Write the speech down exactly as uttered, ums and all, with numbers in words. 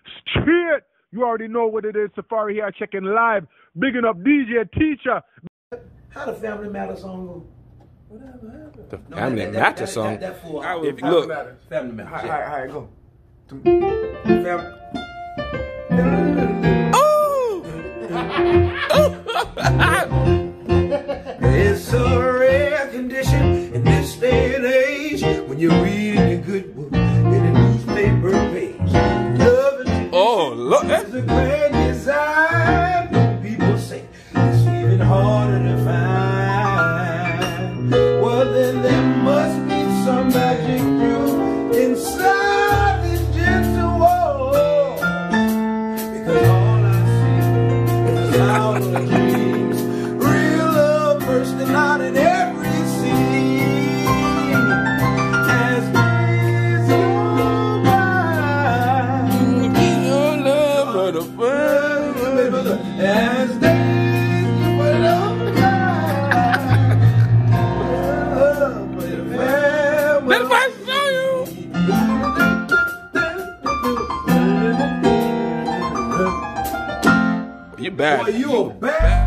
Straight. You already know what it is. Safari here checking live. Bigging up D J Teacher. How the Family Matters song go? Whatever happened? The No, Family that- that- Matter that- song. that- that fool. I If- would- look. Matters. Family Matters. All yeah. right, all right, go. It's a rare condition in this day and age when you're reading a good book in a newspaper page. Love and Oh, look. is a grand design. People say it's even harder to find. Well, then there must be some magic truth inside this gentle wall. Because all I see is the sound of dreams. Real love bursting out in every scene. As days go by. Your love for the fun. As days go by. Love for the family. That's what I show you. Boy, You bad. you a bad